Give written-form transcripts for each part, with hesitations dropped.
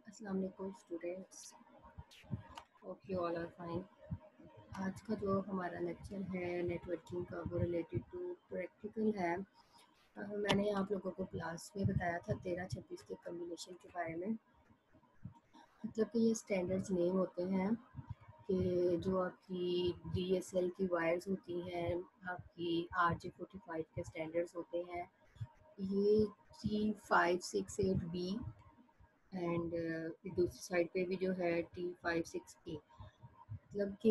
अस्सलाम वालेकुम students, hope you all are fine. आज का जो हमारा लेक्चर है नेटवर्किंग का वो रिलेटेड टू प्रैक्टिकल है। मैंने आप लोगों को क्लास में बताया था 13-26 के कम्बिनेशन के बारे में। मतलब कि ये स्टैंडर्ड्स नेम होते हैं कि जो आपकी DSL की वायर्स होती हैं, आपकी RJ45 के स्टैंडर्ड्स होते हैं। ये T568B एंड दूसरी साइड पे भी जो है T56A। मतलब कि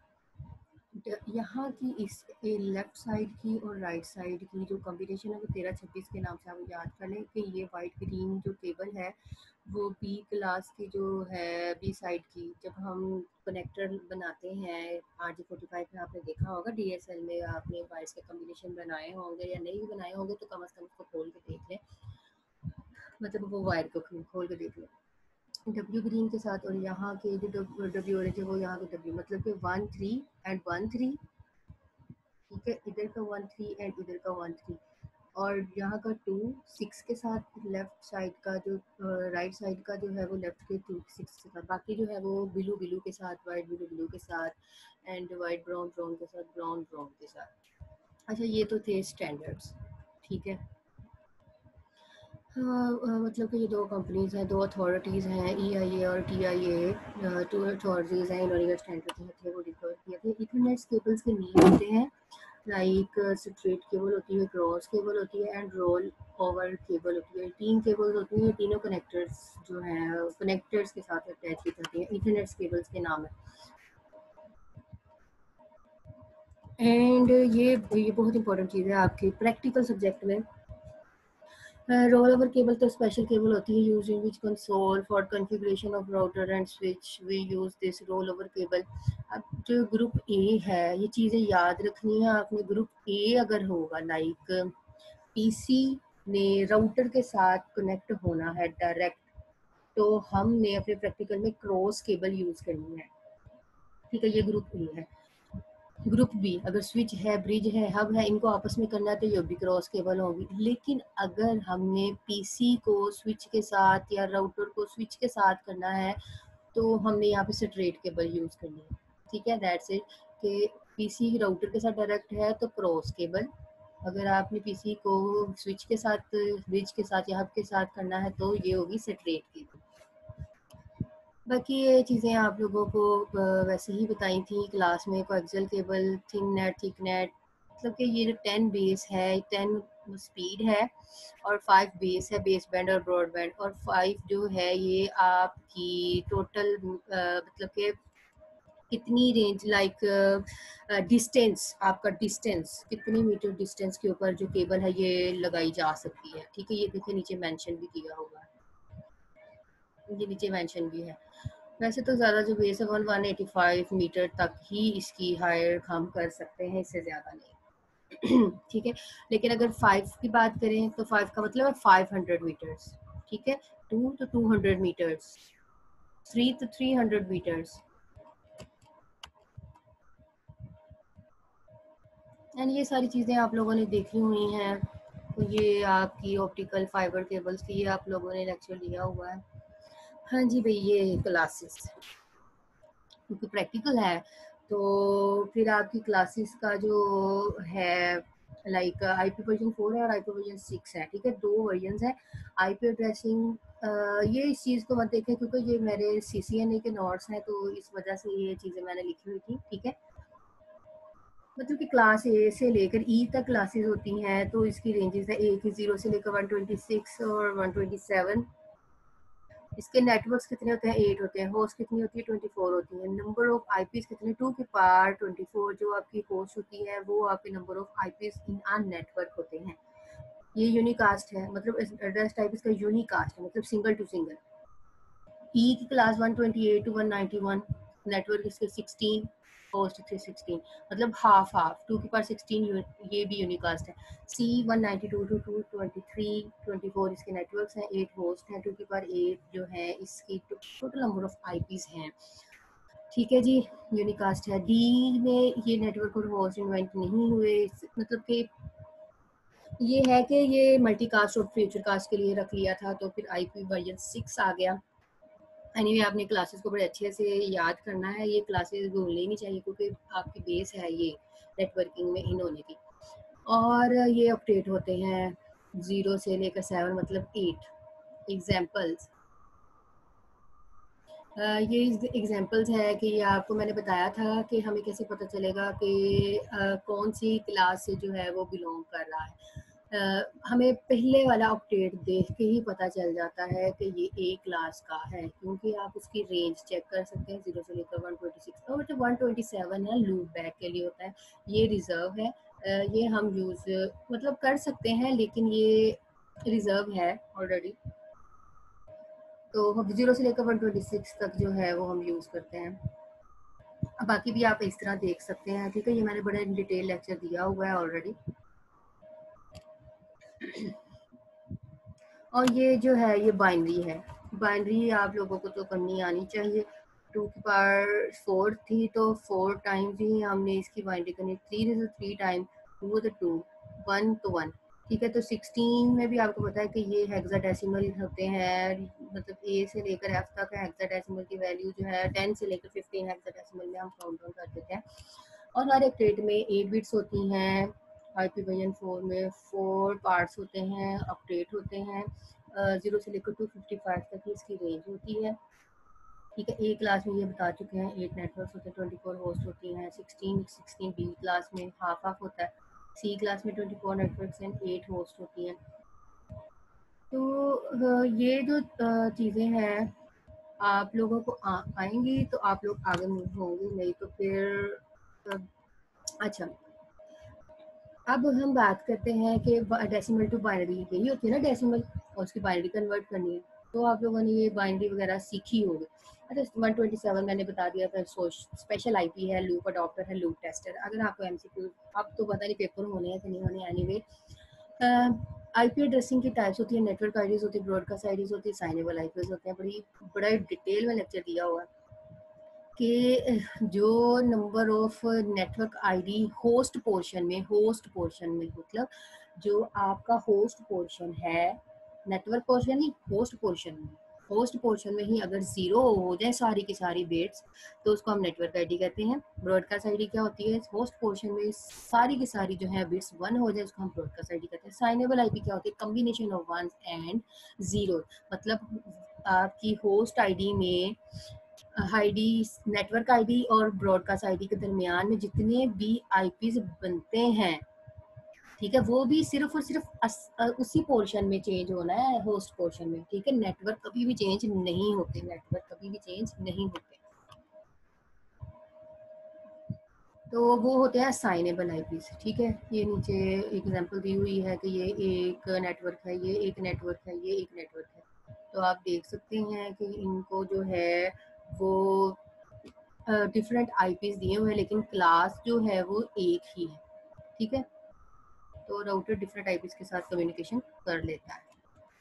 यहाँ की इस लेफ़्ट साइड की और राइट साइड की जो कॉम्बिनेशन है वो 13-26 के नाम से आप याद कर लें कि ये वाइट ग्रीन जो केबल है वो बी क्लास की जो है बी साइड की, जब हम कनेक्टर बनाते हैं RJ45 में आपने देखा होगा, DSL में आपने वायर्स के कॉम्बिनेशन बनाए होंगे या नहीं भी बनाए होंगे तो कम से कम उसको खोल के देख लें, मतलब वो वायर को खोल के देख लें डब्ल्यू ग्रीन के साथ। और यहाँ के जो डब्ल्यू ऑरेंज है वो यहाँ के डब्ल्यू, मतलब कि 1-3 एंड 1-3, ठीक है, इधर का 1-3 एंड इधर का 1-3। और यहाँ का 2-6 के साथ लेफ्ट साइड का जो राइट साइड का जो है वो लेफ्ट के 2-6 के साथ, बाकी जो है वो ब्लू ब्लू के साथ, वाइट ब्लू ब्लू के साथ एंड वाइट ब्राउन ब्राउन के साथ, ब्राउन ब्राउन के साथ। अच्छा, ये तो थे स्टैंडर्ड्स, ठीक है। हाँ, मतलब कि ये दो कंपनीज़ हैं, दो अथॉरिटीज़ हैं, EIA और TIA। टू अथॉरिटीज़ हैं, इन्होंने स्टैंडर्ड थे वो डिक्लेयर किए थे। इथरनेट केबल्स के नीड होते हैं, लाइक स्ट्रेट केबल होती है, क्रॉस केबल होती है एंड रोल ओवर केबल होती है। 3 केबल्स होती हैं, तीनों कनेक्टर्स जो हैं कनेक्टर्स के साथ अटैच की जाती हैं, इथरनेट केबल्स के नाम है। एंड ये बहुत इंपॉर्टेंट चीज़ है आपके प्रैक्टिकल सब्जेक्ट में। रोल ओवर केबल तो स्पेशल केबल होती है use in which console for configuration of router and switch we use this roll over cable. अब जो ग्रुप ए है, ये चीज़ें याद रखनी है आपने। ग्रुप ए अगर होगा लाइक पीसी ने राउटर के साथ कनेक्ट होना है डायरेक्ट, तो हमने अपने प्रैक्टिकल में क्रॉस केबल यूज करनी है, ठीक है, ये ग्रुप ए है। ग्रुप बी अगर स्विच है, ब्रिज है, हब है, इनको आपस में करना है तो ये भी क्रॉस केबल होगी। लेकिन अगर हमने पीसी को स्विच के साथ या राउटर को स्विच के साथ करना है तो हमने यहाँ पे स्ट्रेट केबल यूज करनी है, ठीक है। दैट्स इट कि पीसी राउटर के साथ डायरेक्ट है तो क्रॉस केबल, अगर आपने पीसी को स्विच के साथ, ब्रिज के साथ या हब के साथ करना है तो ये होगी स्ट्रेट केबल। बाकी ये चीज़ें आप लोगों को वैसे ही बताई थी क्लास में, coaxial cable, thin net, thick net. मतलब कि ये जो 10 बेस है, 10 स्पीड है और 5 बेस है, बेस बैंड और ब्रॉड बैंड। और 5 जो है ये आपकी टोटल मतलब कि कितनी रेंज, लाइक डिस्टेंस, आपका डिस्टेंस कितनी मीटर डिस्टेंस के ऊपर जो केबल है ये लगाई जा सकती है, ठीक है। ये देखिए नीचे मेंशन भी किया होगा, ये नीचे मेंशन भी है। वैसे तो ज़्यादा जो बेस है 185 मीटर तक ही इसकी हायर हम कर सकते हैं, इससे ज़्यादा नहीं ठीक है। लेकिन अगर 5 की बात करें तो 5 का मतलब है 500 मीटर्स, ठीक है। 2 तो 200 मीटर्स, 3 तो 300 मीटर्स। एंड ये सारी चीज़ें आप लोगों ने देखी हुई हैं, तो ये आपकी ऑप्टिकल फाइबर केबल्स की ये आप लोगों ने लेक्चर लिया हुआ है। हाँ जी भाई, ये क्लासेस क्योंकि प्रैक्टिकल है तो फिर आपकी क्लासेस का जो है लाइक IP वर्जन 4 है और IP वर्जन 6 है, ठीक है। 2 वर्जन है। IP एड्रेसिंग ये इस चीज़ को मत देखें क्योंकि ये मेरे CCNA के नोट्स हैं, तो इस वजह से ये चीज़ें मैंने लिखी हुई थी, ठीक है। मतलब कि क्लास ए से लेकर ई तक क्लासेस होती हैं, तो इसकी रेंजेस है ए की 0 से लेकर 126 और 127। इसके नेटवर्क्स कितने होते हैं? 8 होते हैं। होस्ट कितनी होती है? 24 होती है। नंबर ऑफ आईपीस कितने? 2 की पावर 24 जो आपकी होस्ट होती है वो आपके number of IPs in a network होते हैं। ये यूनिकास्ट है, मतलब एड्रेस टाइप इसका यूनिकास्ट है, मतलब सिंगल टू सिंगल। ई की क्लास 128 टू 191, नेटवर्क इसके 16, होस्ट 316, मतलब हाफ हाफ, 2 की पावर 16 ये भी यूनिकास्ट है। सी 192 टू 223 24 इसके नेटवर्क्स हैं, 8 होस्ट हैं, 2 की पावर 8 जो है इसकी टोटल नंबर ऑफ आईपीस हैं, ठीक है जी, यूनिकास्ट है। डी में ये नेटवर्क और होस्ट इन्वेंट नहीं हुए, मतलब कि ये है कि ये मल्टीकास्ट और फ्यूचर कास्ट के लिए रख लिया था, तो फिर आईपी वर्जन 6 आ गया। एनीवे आपने क्लासेस को बड़े अच्छे से याद करना है, ये क्लासेस भूलनी नहीं चाहिए क्योंकि आपकी बेस है ये नेटवर्किंग में इन होने की। और ये अपडेट होते हैं 0 से लेकर 7 मतलब 8 एग्जाम्पल्स। ये एग्जांपल्स है कि ये आपको मैंने बताया था कि हमें कैसे पता चलेगा कि कौन सी क्लास से जो है वो बिलोंग कर रहा है। हमें पहले वाला अपडेट देख के ही पता चल जाता है कि ये ए क्लास का है, क्योंकि आप उसकी रेंज चेक कर सकते हैं 0 से लेकर 126 और 127 है लूप बैक के लिए होता है, ये रिजर्व है। ये हम यूज़ मतलब कर सकते हैं लेकिन ये रिजर्व है ऑलरेडी। तो हम 0 से लेकर 126 तक जो है वो हम यूज़ करते हैं। बाकी भी आप इस तरह देख सकते हैं, ठीक है। ये मैंने बड़ा डिटेल लेक्चर दिया हुआ है ऑलरेडी। और ये जो है ये बाइनरी है। बाइनरी आप लोगों को तो करनी आनी चाहिए। 2 की पावर 4 थी तो 4 टाइम्स ही हमने इसकी बाइनरी करनी। 3 is 3 टाइम, 2 is 2, 1 तो 1, ठीक है। तो 16 में भी आपको पता है कि ये हेक्साडेसिमल होते हैं, मतलब ए से लेकर एफ तक हेक्साडेसिमल की वैल्यू जो है 10 से लेकर 15 हेक्साडेसिमल में हम काउंट डाउन कर देते हैं। और हर एक क्रेट में 8 बिट्स होती हैं। आईपी वर्जन 4 में 4 पार्ट्स होते हैं, अपडेट होते हैं। 0 से लेकर 255 तक की इसकी रेंज होती है, ठीक है। ए क्लास में ये बता चुके हैं 8 नेटवर्क होते हैं, 24 होस्ट होती हैं। 16 बी क्लास में हाफ हाफ होता है। सी क्लास में 24 नेटवर्क एंड 8 होस्ट होती हैं। तो ये जो चीज़ें हैं आप लोगों को आएंगी तो आप लोग आगे मूव होंगे, नहीं तो फिर अच्छा। अब हम बात करते हैं कि डेसिमल टू बाइनरी यही होती है ना, डेसिमल और उसकी बाइनरी कन्वर्ट करनी है। तो आप लोगों ने ये बाइनरी वगैरह सीखी होगी। अच्छा 127 मैंने बता दिया था, स्पेशल आईपी है, लूप अडॉप्टर है, लूप टेस्टर। अगर आपको एमसीक्यू अब तो पता नहीं पेपर होने हैं कि नहीं होने, एनीवे आईपी एड्रेसिंग की टाइप्स होती है, नेटवर्क आईडीज होती है, ब्रॉडकास्ट आईडीज होती है, साइनेबल आईपीज होते हैं। बड़ा डिटेल में लेक्चर दिया हुआ है कि जो number of network ID host portion में मतलब जो आपका होस्ट पोर्शन है, नेटवर्क पोर्शन नहीं, होस्ट पोर्शन में ही अगर 0 हो जाए सारी की सारी बिट्स तो उसको हम नेटवर्क आईडी कहते हैं। ब्रॉडकास्ट आईडी क्या होती है, होस्ट पोर्शन में सारी की सारी जो है बिट्स 1 हो जाए उसको हम ब्रॉडकास्ट आईडी कहते हैं। साइनेबल आईपी क्या होती है, कम्बिनेशन ऑफ 1 एंड 0, मतलब आपकी होस्ट आईडी में आईडी, नेटवर्क आईडी और ब्रॉडकास्ट आईडी के दरमियान में जितने भी आईपीज बनते हैं, ठीक है, वो भी सिर्फ और सिर्फ उसी पोर्शन में चेंज होना है, होस्ट पोर्शन में, ठीक है। नेटवर्क कभी भी चेंज नहीं होते, नेटवर्क कभी भी चेंज नहीं होते। तो वो होते हैं असाइनेबल आईपीज, ठीक है। ये नीचे एग्जांपल दी हुई है कि ये एक नेटवर्क है, ये एक नेटवर्क है, ये एक नेटवर्क है। तो आप देख सकते हैं कि इनको जो है वो डिफरेंट आईपीज दिए हुए हैं लेकिन क्लास जो है वो एक ही है, ठीक है। तो राउटर डिफरेंट आईपीज के साथ कम्युनिकेशन कर लेता है।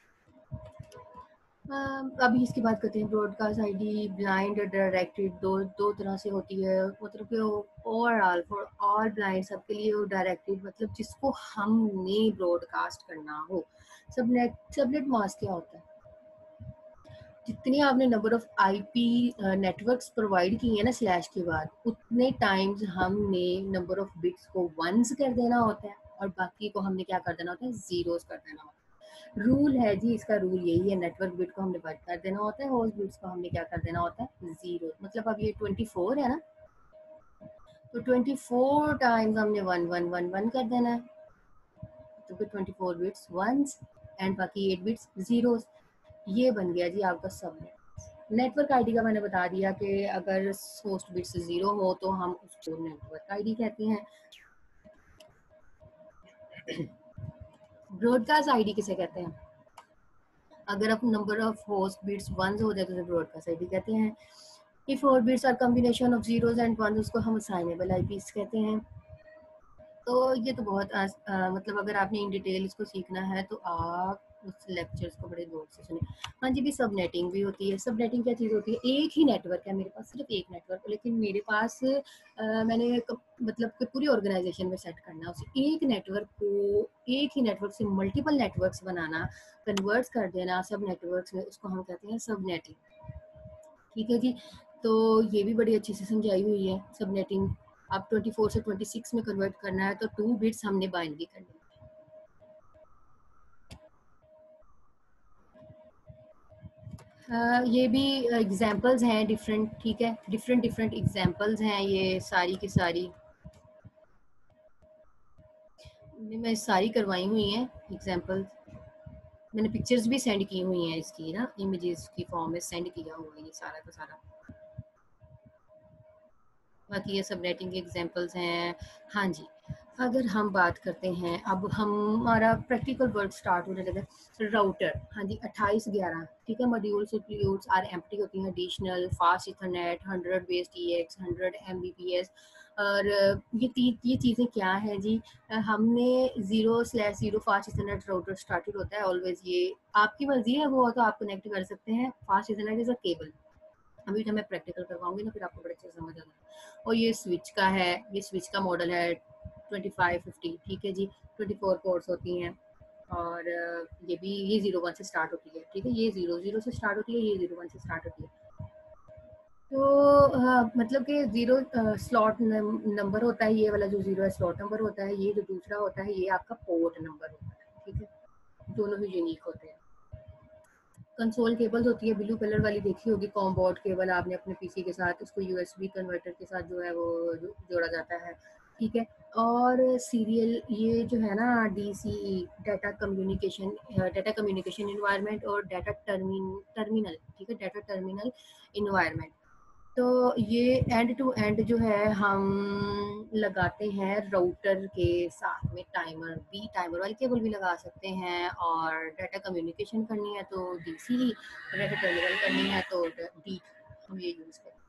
अभी इसकी बात करते हैं। ब्रॉडकास्ट आईडी ब्लाइंड और डायरेक्टेड दो तरह से होती है, मतलब कि ओवरऑल फॉर ऑल ब्लाइंड, सबके लिए, वो डायरेक्टेड मतलब जिसको हमने ब्रॉडकास्ट करना हो। सबनेट मास्क क्या होता है, जितनी आपने number of IP networks provide किए हैं ना स्लैश के बाद, उतने टाइम्स हमने नंबर ऑफ बिट्स को वंस कर देना होता है और बाकी को हमने क्या कर देना होता है, जीरोस कर देना होता है। रूल है जी, इसका रूल यही है, नेटवर्क बिट को हमने वन कर देना होता है, होस्ट बिट्स को हमने क्या कर देना होता है, जीरो। मतलब अब ये 24 है ना, तो 24 टाइम्स हमने वन वन वन वन कर देना है, तो फिर 24 बिट्स वंस एंड बाकी 8 बिट्स जीरोस। ये बन गया जी आपका सबनेट। नेटवर्क आईडी का मैंने बता दिया कि अगर होस्ट बिट्स 0 हो तो हम उसको नेटवर्क आईडी कहते हैं। ब्रॉडकास्ट आईडी किसे कहते हैं, अगर अब नंबर ऑफ होस्ट बिट्स 1 हो जाए तो ब्रॉडकास्ट आईडी कहते हैं। इफ और bits are combination of zeros and ones उसको हम असाइनेबल आईपीस कहते हैं। तो ये तो बहुत मतलब अगर आपने इन डिटेल इसको सीखना है तो आप उस लेक्चर्स को बड़े गौर से सुने। हाँ जी, भी सब नेटिंग भी होती है। सब नेटिंग क्या चीज़ होती है, एक ही नेटवर्क है मेरे पास, सिर्फ एक नेटवर्क, लेकिन मेरे पास मैंने मतलब कि पूरी ऑर्गेनाइजेशन में सेट करना है उसे, एक नेटवर्क को एक ही नेटवर्क से मल्टीपल नेटवर्क्स बनाना, कन्वर्ट्स कर देना सब नेटवर्क्स में, उसको हम कहते हैं सब नेटिंग। ठीक है जी। तो ये भी बड़ी अच्छी से समझाई हुई है सबनेटिंग। अब 24 से 26 में कन्वर्ट करना है तो 2 बिट्स हमने बाइनरी करने हैं। ये भी एग्जांपल्स हैं डिफरेंट, ठीक है, डिफरेंट डिफरेंट एग्जांपल्स हैं ये सारी की सारी। मैं सारी करवाई हुई हैं एग्जांपल्स, मैंने पिक्चर्स भी सेंड की हुई हैं इसकी ना, इमेजेस की फॉर्म में सेंड किया हुआ है ये सारा का सारा। बाकी ये सब नेटिंग के एग्जांपल्स हैं। हाँ जी, अगर हम बात करते हैं, अब हमारा प्रैक्टिकल वर्क स्टार्ट होने लगा। राउटर, हाँ जी, 2811, ठीक है। मॉड्यूल्स आर एम्प्टी होती हैं, additional, fast ethernet, 100 base TX, 100 Mbps. और ये चीज़ें क्या हैं जी, हमने 0/0 फास्ट इथरनेट राउटर स्टार्टेड होता है ऑलवेज। ये आपकी मर्जी है, वो तो आप कनेक्ट कर सकते हैं। Fast ethernet is a cable. अभी जब मैं प्रैक्टिकल करवाऊंगी ना फिर आपको बड़े अच्छे से समझ आ जाएगा। और ये स्विच का है, ये स्विच का मॉडल है 2550, ठीक है जी। 24 पोर्ट्स होती हैं। और ये भी, ये 01 से स्टार्ट होती है, ठीक है। ये 00 से स्टार्ट होती है, ये 01 से स्टार्ट होती है। तो मतलब कि जीरो स्लॉट नंबर होता है, ये वाला जो जीरो है स्लॉट नंबर होता है, ये जो दूसरा होता है ये आपका पोर्ट नंबर होता है, ठीक है। दोनों ही यूनिक होते हैं। कंसोल केबल्स होती है ब्लू कलर वाली, देखी होगी, कॉम्बोर्ड केबल, आपने अपने पीसी के साथ उसको यूएसबी कन्वर्टर के साथ जो है वो जोड़ा जाता है, ठीक है। और सीरियल, ये जो है ना डीसीई, डाटा कम्युनिकेशन इन्वायरमेंट, और टर्मिनल, ठीक है, डाटा टर्मिनल इन्वायरमेंट। तो ये एंड टू एंड जो है हम लगाते हैं राउटर के साथ में। टाइमर भी, टाइमर वाली केबल भी लगा सकते हैं, और डाटा कम्युनिकेशन करनी है तो डीसी, डाटा टर्मिनल करनी है तो डी, हम ये यूज़ करें।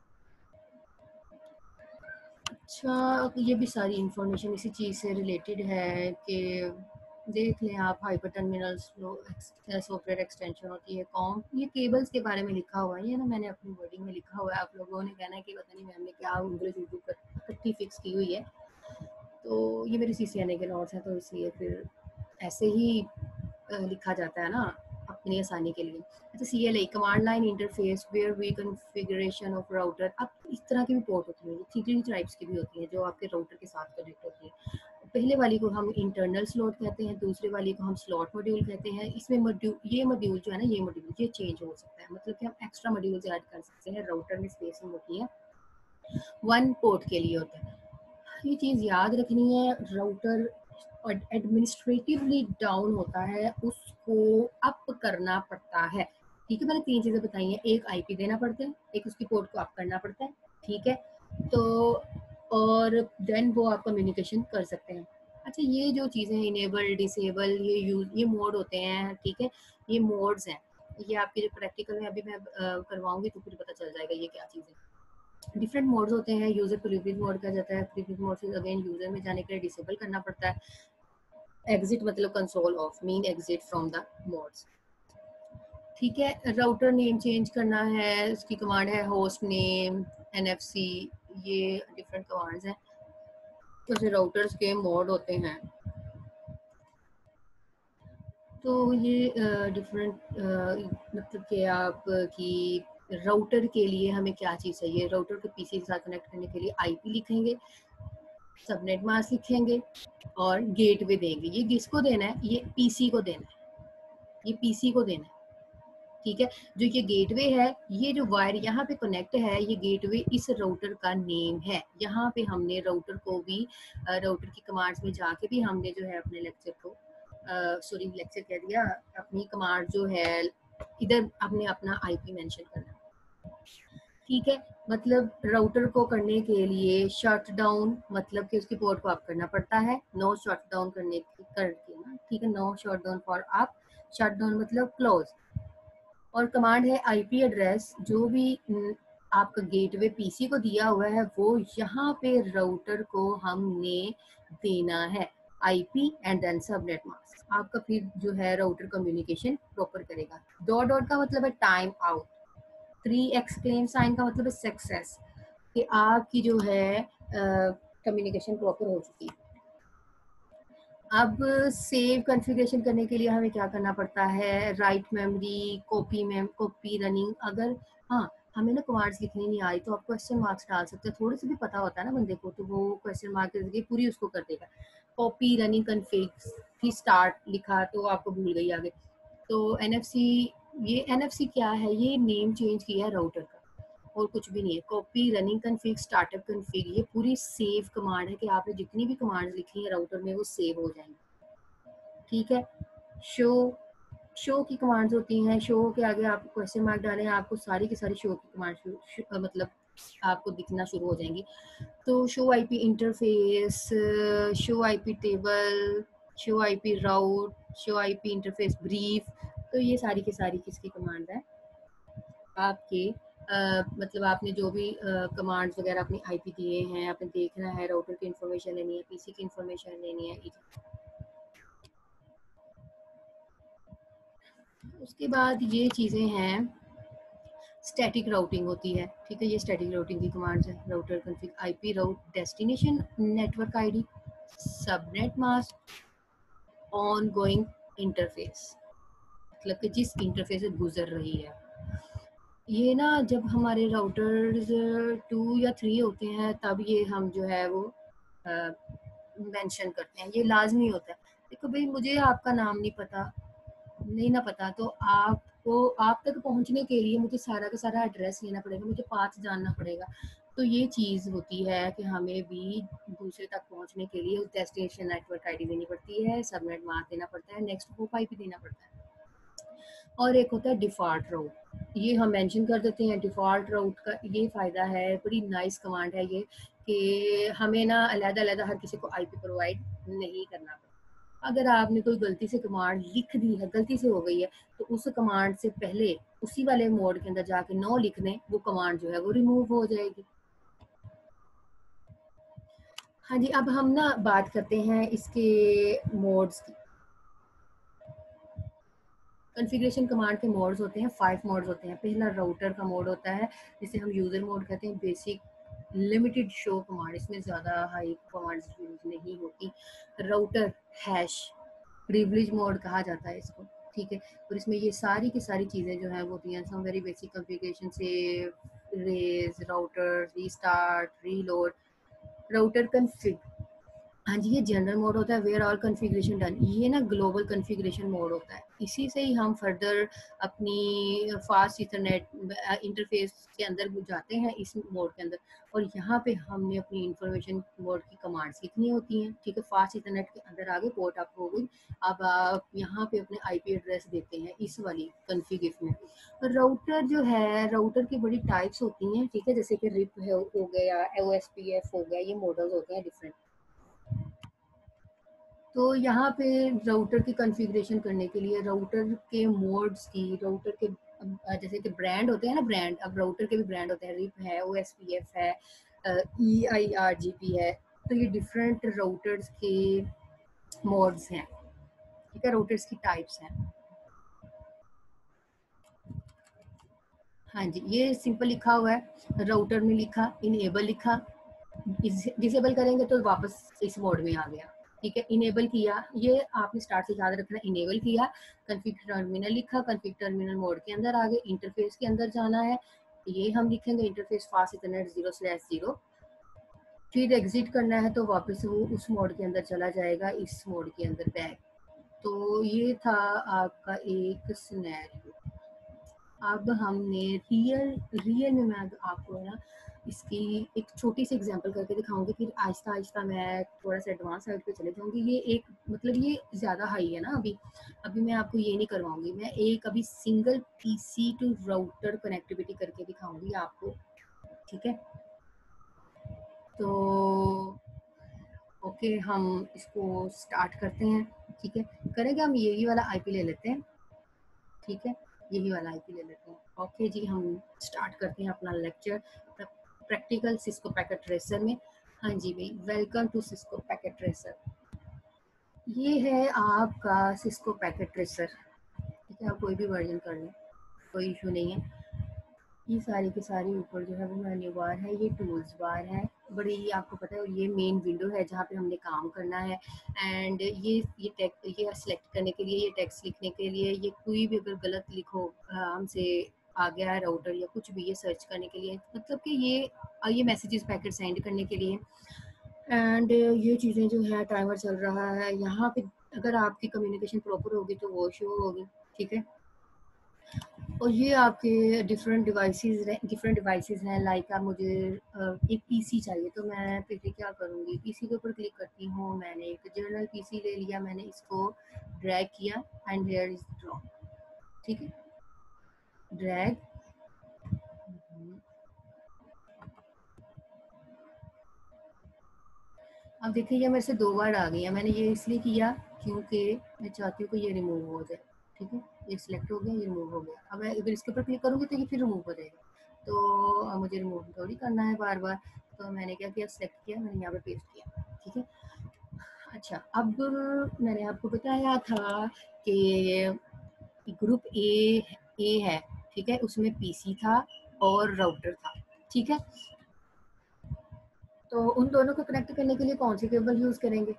अच्छा, ये भी सारी इंफॉर्मेशन इसी चीज़ से रिलेटेड है कि देख लें आप। हाइपर टर्मिनल सॉफ्टवेयर एक्सटेंशन होती है कॉम, ये केबल्स के बारे में लिखा हुआ है, ये ना मैंने अपनी वर्डिंग में लिखा हुआ है। आप लोगों ने कहना है कि पता नहीं मैम ने क्या इंग्लिश यूट्यूब पर इकट्ठी फिक्स की हुई है। तो ये मेरे सीसीएनए के नोट्स हैं तो इसलिए फिर ऐसे ही लिखा जाता है ना अपनी आसानी के लिए। अच्छा, CLI, command line interface where we configuration of router. अब इस तरह की भी पोर्ट होती है, ये 3 टाइप्स की भी होती है जो आपके राउटर के साथ कनेक्ट होती है। पहले वाली को हम इंटरनल स्लॉट कहते हैं, दूसरे वाली को हम स्लॉट मॉड्यूल कहते हैं। इसमें मॉड्यूल, ये मॉड्यूल जो है ना, ये मॉड्यूल ये चेंज हो सकता है, मतलब कि हम एक्स्ट्रा मॉड्यूल्स ऐड कर सकते हैं। राउटर में स्पेसिंग होती है, 1 पोर्ट के लिए होता है। ये चीज़ याद रखनी है, राउटर एडमिनिस्ट्रेटिवली डाउन होता है, उसको अप करना पड़ता है, ठीक है। मैंने 3 चीज़ें बताई हैं, एक आईपी देना पड़ता है, एक उसकी पोर्ट को अप करना पड़ता है, ठीक है। तो और देन वो आप कम्युनिकेशन कर सकते हैं। अच्छा, ये जो चीज़ें इनेबल, डिसेबल, ये यूज, ये मोड होते हैं, ठीक है, ये मोड्स हैं। ये आपके जो प्रैक्टिकल में अभी मैं करवाऊंगी तो फिर पता चल जाएगा ये क्या चीज़ है। डिफरेंट मोड्स होते हैं। यूजर प्रीवियस मोड कहा जाता है, प्रीवियस मोड से अगेन यूजर में जाने के लिए डिसेबल करना पड़ता है। एग्जिट मतलब console of, mean exit from the modes, ठीक है। राउटर नेम चेंज करना है, उसकी कमांड है होस्ट नेम, एनएफसी, ये डिफरेंट कमांड्स हैं। जैसे राउटर्स के मोड होते हैं, तो ये डिफरेंट मतलब कि आप की राउटर के लिए हमें क्या चीज़ चाहिए। राउटर को पीसी के साथ कनेक्ट करने के लिए आईपी लिखेंगे, सबनेट मास्क लिखेंगे, और गेटवे देंगे। ये किसको देना है, ये पीसी को देना है, ये पीसी को देना है, ठीक है। जो ये गेटवे है, ये जो वायर यहाँ पे कनेक्ट है, ये गेटवे इस राउटर का नेम है। यहाँ पे हमने राउटर को भी राउटर की कमांड्स में जाके भी हमने जो है अपने लेक्चर को, सॉरी लेक्चर कह दिया, अपनी कमांड जो है इधर हमने अपना आईपी मेंशन करना, ठीक है। मतलब राउटर को करने के लिए शट डाउन, मतलब कि उसकी पोर्ट को अप करना पड़ता है। नो शट डाउन करने करके ना, ठीक है, no shut down for up, shut down मतलब क्लोज। और कमांड है आईपी एड्रेस, जो भी आपका गेटवे पीसी को दिया हुआ है वो यहाँ पे राउटर को हमने देना है, IP and then subnet mask. आपका फिर जो है राउटर कम्युनिकेशन प्रॉपर करेगा। डॉट डॉट का मतलब है टाइम आउट, 3 एक्सक्लेम साइन का मतलब है सक्सेस, कि आपकी जो है कम्युनिकेशन प्रॉपर हो चुकी है। अब सेव कॉन्फ़िगरेशन करने के लिए हमें क्या करना पड़ता है, राइट मेमोरी, कॉपी रनिंग। अगर हाँ, हमें ना कमांड्स लिखनी नहीं आ रही तो आप क्वेश्चन मार्क्स डाल सकते हैं, थोड़े से भी पता होता है ना बंदे को तो वो क्वेश्चन मार्क के जरिए पूरी उसको कर देगा। कॉपी रनिंग कन्फिग्स फिर स्टार्ट लिखा तो आपको भूल गई आगे। तो एनएफसी, ये एनएफसी क्या है, ये नेम चेंज किया है राउटर का और कुछ भी नहीं है। Copy running config startup config ये पूरी सेव कमांड है कि आपने जितनी भी कमांड लिखी है राउटर में वो सेव हो जाएंगी, ठीक है। शो, शो की कमांड्स होती हैं, शो के आगे आप क्वेश्चन मार्क डालें आपको सारी की सारी शो की कमांड मतलब आपको दिखना शुरू हो जाएंगी। तो show IP interface, show IP table, show IP route, show IP interface brief, तो ये सारी की सारी किसकी कमांड है आपके मतलब आपने जो भी कमांड्स वगैरह अपनी आईपी दिए हैं आपने देखना है, राउटर की इंफॉर्मेशन लेनी है, पीसी की इंफॉर्मेशन लेनी है। उसके बाद ये चीज़ें हैं, स्टैटिक राउटिंग होती है, ठीक है। ये स्टैटिक राउटिंग की कमांड्स है। Router config IP route destination network ID subnet mask on going interface, मतलब कि जिस इंटरफेस से गुजर रही है। ये ना जब हमारे राउटर्स 2 या 3 होते हैं तब ये हम जो है वो मेंशन करते हैं, ये लाजमी होता है। देखो भाई मुझे आपका नाम नहीं पता, नहीं ना पता तो आपको आप तक पहुंचने के लिए मुझे सारा का सारा एड्रेस लेना पड़ेगा, मुझे पाथ जानना पड़ेगा। तो ये चीज़ होती है कि हमें भी दूसरे तक पहुंचने के लिए उस डेस्टिनेशन नेटवर्क आईडी देनी पड़ती है, सबनेट मास्क देना पड़ता है, नेक्स्ट होप आईपी देना पड़ता है। और एक होता है डिफ़ॉल्ट राउट, ये हम मेंशन कर देते हैं। डिफ़ॉल्ट राउट का ये फ़ायदा है, बड़ी नाइस कमांड है ये, कि हमें ना अलग-अलग हर किसी को आईपी प्रोवाइड नहीं करना पड़ता। अगर आपने कोई गलती से कमांड लिख दी है, गलती से हो गई है, तो उस कमांड से पहले उसी वाले मोड के अंदर जाके नो लिख दें, वो कमांड जो है वो रिमूव हो जाएगी। हाँ जी, अब हम ना बात करते हैं इसके मोड्स की। कॉन्फ़िगरेशन कमांड के मोड्स होते हैं, 5 मोड्स होते हैं। पहला राउटर का मोड होता है जिसे हम यूज़र मोड कहते हैं, बेसिक लिमिटेड शो कमांड, इसमें ज़्यादा हाई कमांड्स यूज़ नहीं होती। राउटर हैश प्रिविलेज मोड कहा जाता है इसको, ठीक है। और इसमें ये सारी की सारी चीज़ें जो हैं वो होती हैं, सम वेरी बेसिक कॉन्फ़िगरेशन से रेज़, router, restart, reload, router config. हाँ जी, ये जनरल मोड होता है, वेयर ऑल कॉन्फ़िगरेशन डन। ये ना ग्लोबल कॉन्फ़िगरेशन मोड होता है, इसी से ही हम फर्दर अपनी फास्ट इथरनेट इंटरफेस के अंदर जाते हैं इस मोड के अंदर। और यहाँ पे हमने अपनी इंफॉर्मेशन मोड की कमांड्स लिखनी होती हैं, ठीक है। फास्ट इथरनेट के अंदर आगे पोर्ट अप हो गई, अब आप यहाँ पे अपने आईपी एड्रेस देते हैं इस वाली कॉन्फ़िग इफ में। राउटर जो है, राउटर की बड़ी टाइप्स होती हैं, ठीक है, जैसे कि रिप है हो गया, ओएसपीएफ हो गया, ये मॉडल्स होते हैं डिफरेंट। तो यहाँ पे राउटर की कॉन्फ़िगरेशन करने के लिए राउटर के मोड्स की, राउटर के जैसे कि ब्रांड होते हैं ना, ब्रांड, अब राउटर के भी ब्रांड होते हैं, रिप है, ओएसपीएफ है, ईआईआरजीपी है। तो ये डिफरेंट राउटर्स के मोड्स हैं, ठीक है, राउटर्स की टाइप्स हैं। हाँ जी, ये सिंपल लिखा हुआ है, राउटर में लिखा, इनेबल लिखा, डिसेबल करेंगे तो वापस इस मोड में आ गया, ठीक है। इनेबल किया, ये आपने स्टार्ट से याद रखना, इनेबल किया, कॉन्फ़िग टर्मिनल लिखा, कॉन्फ़िग टर्मिनल मोड के अंदर आ गए, इंटरफेस के अंदर जाना है, ये हम लिखेंगे इंटरफेस फास्ट इथरनेट 0/0। फिर एग्जिट करना है तो वापस वो उस मोड के अंदर चला जाएगा, इस मोड के अंदर बैक। तो ये था आपका एक सिनेरियो। अब हमने रियल रियल में मैं आपको ना इसकी एक छोटी सी एग्जांपल करके दिखाऊंगी, फिर आहिस्ता आहिस्ता मैं थोड़ा सा एडवांस साइड पे चले जाऊंगी। ये एक मतलब ये ज़्यादा हाई है ना, अभी अभी मैं आपको ये नहीं करवाऊंगी, मैं एक अभी single PC to router connectivity करके दिखाऊंगी आपको, ठीक है। तो ओके, हम इसको स्टार्ट करते हैं, ठीक है। करेंगे हम यही वाला आईपी ले लेते हैं, ठीक है, यही वाला आईपी ले लेते हैं। ओके जी, हम स्टार्ट करते हैं अपना lecture practical Cisco packet tracer में। हाँ जी भाई, welcome to Cisco packet tracer. ये है आपका सिस्को पैकेट ट्रेसर, ठीक है, आप कोई भी वर्जन कर लें, कोई इशू नहीं है। ये सारी की सारी ऊपर जो है वो मेन्यू बार है, ये टूल्स बार है, बड़ी आपको पता है। और ये मेन विंडो है जहाँ पे हमने काम करना है। एंड ये टेक्स्ट, ये सिलेक्ट करने के लिए, ये टेक्स्ट लिखने के लिए, ये कोई भी अगर गलत लिखो हमसे आ गया है राउटर या कुछ भी ये सर्च करने के लिए, मतलब कि ये मैसेजेस पैकेट सेंड करने के लिए। एंड ये चीज़ें जो है टाइमर चल रहा है यहाँ पे, अगर आपकी कम्युनिकेशन प्रॉपर होगी तो वो शो होगी, ठीक है। और ये आपके डिफरेंट डिवाइसेस हैं, लाइक आप मुझे एक पीसी चाहिए तो मैं फिर क्या करूँगी, पीसी के ऊपर क्लिक करती हूँ। मैंने एक जनरल पीसी ले लिया, मैंने इसको ड्रैग किया एंड हियर इज ड्रॉप, ठीक है, ड्रैग। अब देखिए ये मेरे से 2 बार आ गई है, मैंने ये इसलिए किया क्योंकि मैं चाहती हूँ कि ये रिमूव हो जाए, ठीक है। ये सिलेक्ट हो गया, ये रिमूव हो गया। अब मैं अगर इसके ऊपर क्लिक करूँगी तो ये फिर रिमूव हो जाएगा, तो मुझे रिमूव थोड़ी करना है बार बार। तो मैंने क्या किया, सिलेक्ट किया, मैंने यहाँ पे पेस्ट किया, ठीक है। अच्छा, अब मैंने आपको बताया था कि ग्रुप ए है, ठीक है, उसमें पीसी था और राउटर था, ठीक है। तो उन दोनों को कनेक्ट करने के लिए कौन सी केबल यूज़ करेंगे,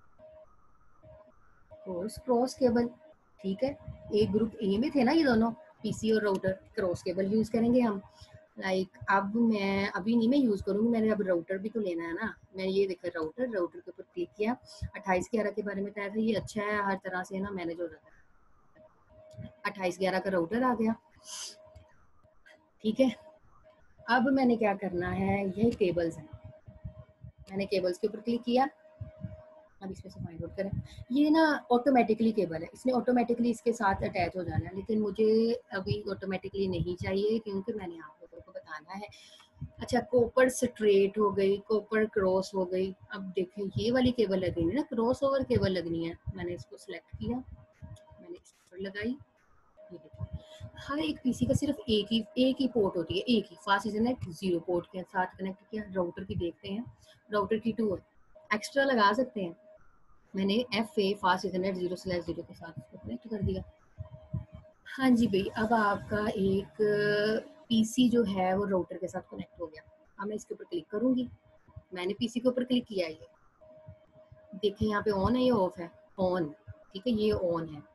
क्रॉस केबल, ठीक है। एक ग्रुप ए में थे ना ये दोनों, पीसी और राउटर, क्रॉस केबल यूज़ करेंगे हम। लाइक अब मैं अभी नहीं मैं यूज़ करूँगी, मैंने अब राउटर भी तो लेना है ना। मैं ये देखा राउटर के ऊपर क्लिक किया, 2811 के बारे में बताया था, ये अच्छा है हर तरह से ना मैनेज हो जाता है। 2811 का राउटर आ गया, ठीक है। अब मैंने क्या करना है, ये केबल्स हैं, मैंने केबल्स के ऊपर क्लिक किया। अब इसमें से फाइंड आउट करें, ये ना ऑटोमेटिकली केबल है, इसने ऑटोमेटिकली इसके साथ अटैच हो जाना है, लेकिन मुझे अभी ऑटोमेटिकली नहीं चाहिए क्योंकि मैंने आप लोगों को बताना है। अच्छा, कॉपर स्ट्रेट हो गई, कॉपर क्रॉस हो गई। अब देखें ये वाली केबल लगनी है ना, क्रॉस ओवर केबल लगनी है। मैंने इसको सिलेक्ट किया, मैंने इस पर लगाई, ये देखो हर एक पीसी का सिर्फ एक ही पोर्ट होती है, एक ही फास्ट इथरनेट 0 पोर्ट के साथ कनेक्ट किया। राउटर की देखते हैं, राउटर की 2 है, एक्स्ट्रा लगा सकते हैं। मैंने एफ ए फास्ट इथरनेट 0/0 के साथ इसको कनेक्ट कर दिया। हाँ जी भाई, अब आपका एक पीसी जो है वो राउटर के साथ कनेक्ट हो गया। अब मैं इसके ऊपर क्लिक करूंगी, मैंने पीसी के ऊपर क्लिक किया, ये देखें यहाँ पे ऑन है या ऑफ है, ऑन, ठीक है, ये ऑन है।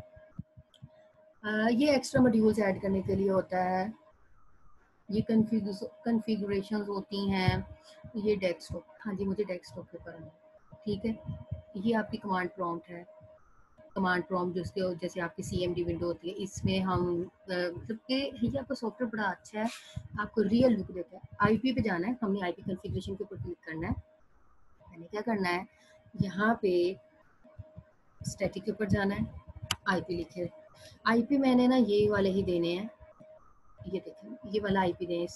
ये एक्स्ट्रा मॉड्यूल्स ऐड करने के लिए होता है, ये कन्फिगरेशंस होती हैं, ये डेस्कटॉप, हाँ जी मुझे डेस्कटॉप पे करना है, ठीक है। ये आपकी कमांड प्रॉम्प्ट है, कमांड प्रॉम्प्ट जिसके जैसे आपकी CMD विंडो होती है, इसमें हम मतलब कि ये आपका सॉफ्टवेयर बड़ा अच्छा है, आपको रियल लुक देता है। आईपी पे जाना है, हमने आईपी कॉन्फ़िगरेशन के ऊपर क्लिक करना है। मैंने क्या करना है, यहाँ पे स्टैटिक के ऊपर जाना है, आईपी लिखे, आईपी मैंने ना ये वाले ही देने हैं, ये देखें ये वाला आईपी दें,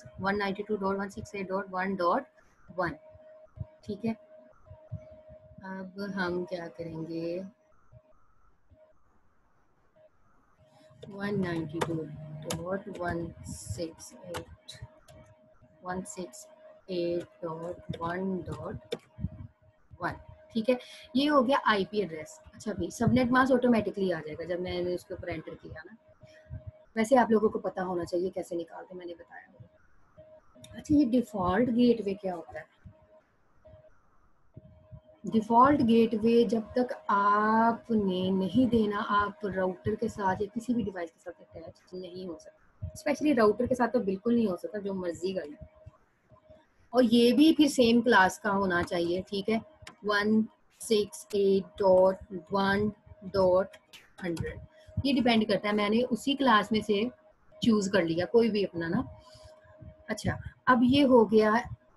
192.168.1.1, ठीक है। अब हम क्या करेंगे, 192.168.1.1, ठीक है। ये हो गया आईपी एड्रेस। अच्छा भाई, सबनेट मास्क ऑटोमेटिकली आ जाएगा जब मैंने उसके ऊपर एंटर किया ना, वैसे आप लोगों को पता होना चाहिए कैसे निकालते, मैंने बताया। अच्छा, ये डिफ़ॉल्ट गेटवे क्या होता है, डिफ़ॉल्ट गेटवे जब तक आपने नहीं देना, आप राउटर के साथ या किसी भी डिवाइस के साथ अटैच नहीं हो सकता, स्पेशली राउटर के साथ तो बिल्कुल नहीं हो सकता, जो मर्जी कर लें। और ये भी फिर सेम क्लास का होना चाहिए, ठीक है, 168.1.100, ये डिपेंड करता है, मैंने उसी क्लास में से चूज कर लिया कोई भी अपना ना। अच्छा, अब ये हो गया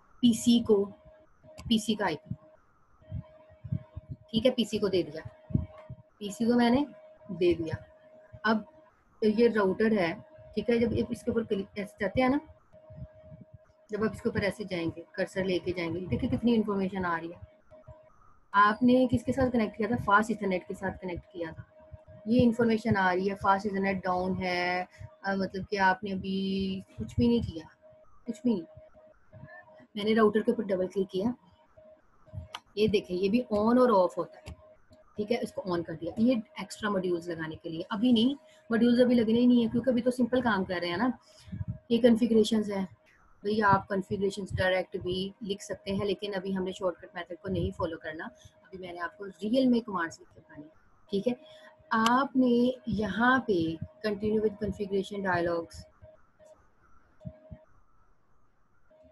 पीसी का आईपी, ठीक है, पीसी को दे दिया, पीसी को मैंने दे दिया। अब ये राउटर है, ठीक है, जब इसके ऊपर क्लिक ऐसे जाते हैं ना, जब आप इसके ऊपर ऐसे जाएंगे, कर्सर लेके जाएंगे, देखिए कितनी इन्फॉर्मेशन आ रही है। आपने किसके साथ कनेक्ट किया था, फास्ट इथरनेट के साथ कनेक्ट किया था, ये इन्फॉर्मेशन आ रही है, फास्ट इथरनेट डाउन है, मतलब कि आपने अभी कुछ भी नहीं किया, कुछ भी नहीं। मैंने राउटर के ऊपर डबल क्लिक किया, ये देखिए ये भी ऑन और ऑफ होता है, ठीक है, इसको ऑन कर दिया। ये एक्स्ट्रा मॉड्यूल्स लगाने के लिए, अभी नहीं, मॉड्यूल्स अभी लगने ही नहीं है क्योंकि अभी तो सिंपल काम कर रहे हैं ना। ये कॉन्फ़िगरेशंस है भैया, आप कॉन्फ़िगरेशंस डायरेक्ट भी लिख सकते हैं, लेकिन अभी हमने शॉर्टकट मेथड को नहीं फॉलो करना, अभी मैंने आपको रियल में कमांड्स लिख के बतानी है, ठीक है। आपने यहाँ पे continue with configuration dialogs,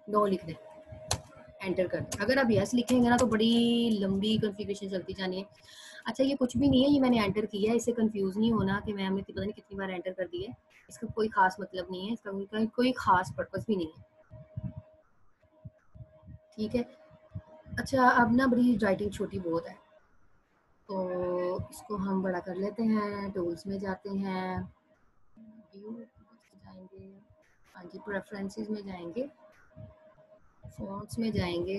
no लिख दें, एंटर कर दें। अगर आप यस लिखेंगे ना तो बड़ी लंबी कॉन्फ़िगरेशन चलती जानी है। अच्छा ये कुछ भी नहीं है, ये मैंने एंटर किया है, इससे कंफ्यूज नहीं होना कि मैम ने पता नहीं कितनी बार एंटर कर दिया है। इसका कोई खास मतलब नहीं है, इसका कोई खास पर्पस भी नहीं है, ठीक है। अच्छा अब ना बड़ी राइटिंग छोटी बहुत है, तो इसको हम बड़ा कर लेते हैं। टूल्स में जाते हैं, व्यू जाएंगे, हाँ जी प्रेफरेंसेस में जाएंगे, फ़ॉन्ट्स में जाएंगे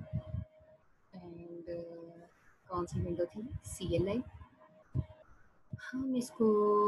एंड कौन सी विंडो थी, CLI। हम इसको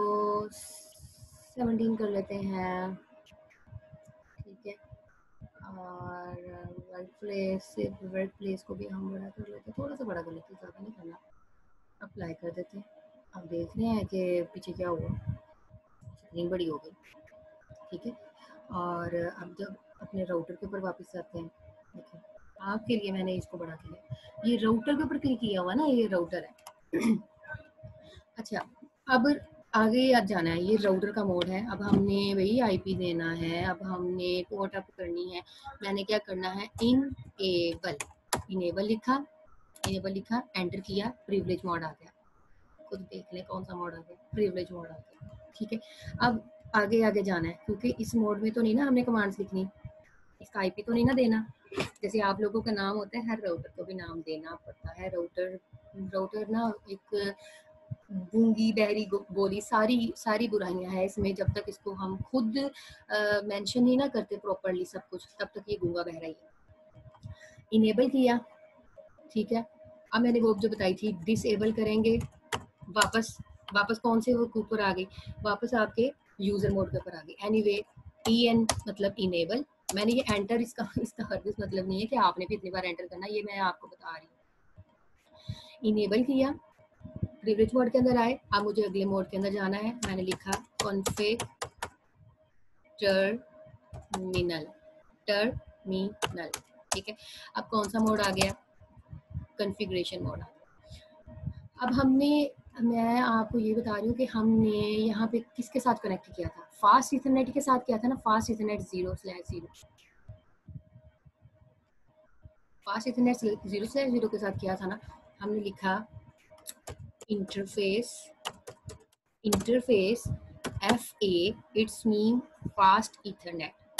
17 कर लेते हैं, ठीक है। और वर्क प्लेस को भी हम बड़ा कर लेते हैं, थोड़ा सा बड़ा कर लेते हैं, ज़्यादा नहीं करना। अप्लाई कर देते हैं। अब देख रहे हैं कि पीछे क्या हुआ, स्क्रीन बड़ी हो गई, ठीक है। और अब जब अपने राउटर के ऊपर वापस आते हैं, देखो आपके लिए मैंने इसको बड़ा किया, ये राउटर के ऊपर क्लिक किया हुआ ना, ये राउटर है। अच्छा अब आगे याद जाना है, ये राउटर का मोड है। अब हमने वही आईपी देना है, अब हमने पोर्ट अप करनी है। मैंने क्या करना है, इनेबल लिखा, एंटर किया, प्रिविलेज मोड आ गया। खुद देख लें कौन सा मोड आ गया, प्रिविलेज मोड आ गया, ठीक है। अब आगे आगे जाना है, क्योंकि इस मोड में तो नहीं ना हमने कमांड्स लिखनी, इसका आईपी तो नहीं ना देना। जैसे आप लोगों का नाम होता है, हर राउटर को भी नाम देना पड़ता है। राउटर ना एक गूंगी बहरी बोली, सारी सारी बुराइयां हैं इसमें। जब तक इसको हम खुद मेंशन ही ना करते प्रॉपरली सब कुछ, तब तक ये गूंगा बहरा ही है। इनेबल किया, ठीक है। अब मैंने वो जो बताई थी, डिसेबल करेंगे, वापस वापस कौन से वो ऊपर आ गई, वापस आपके यूजर मोड के ऊपर आ गई। एनीवे EN मतलब इनेबल। मैंने ये एंटर, इसका इसका हरगिज़ मतलब नहीं है कि आपने भी इतनी बार एंटर करना, ये मैं आपको बता रही हूँ। इनेबल किया, प्रिविलेज मोड के अंदर आए। अब मुझे अगले मोड के अंदर जाना है, मैंने लिखा कॉन्फिग टर्मिनल, टर्मिनल, ठीक है। अब कौन सा मोड आ गया, कॉन्फ़िगरेशन मोड आ गया। अब हमने, मैं आपको ये बता रही हूँ कि हमने यहाँ पे किसके साथ कनेक्ट किया था, फास्ट इथरनेट के साथ किया था ना, फास्ट इथरनेट 0/0, फास्ट इथरनेट 0/0 के साथ किया था ना। हमने लिखा interface, interface FA, it's mean fast ethernet